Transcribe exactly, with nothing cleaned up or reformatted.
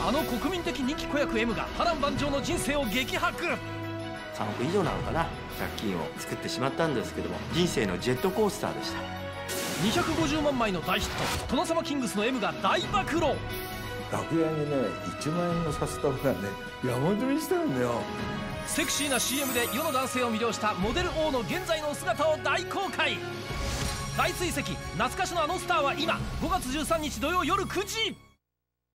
あの国民的人気子役 M が波乱万丈の人生を激白。 さんおく以上なのかな、借金を作ってしまったんですけども、人生のジェットコースターでした。 にひゃくごじゅうまんまいの大ヒット、殿様キングスの M が大暴露。 楽屋にねいちまんえんの札束がね山積みしてるんだよ。 セクシーな シーエム で世の男性を魅了したモデル王の現在の姿を大公開。大追跡、懐かしのあのスターは今、ごがつじゅうさんにち土曜夜くじ。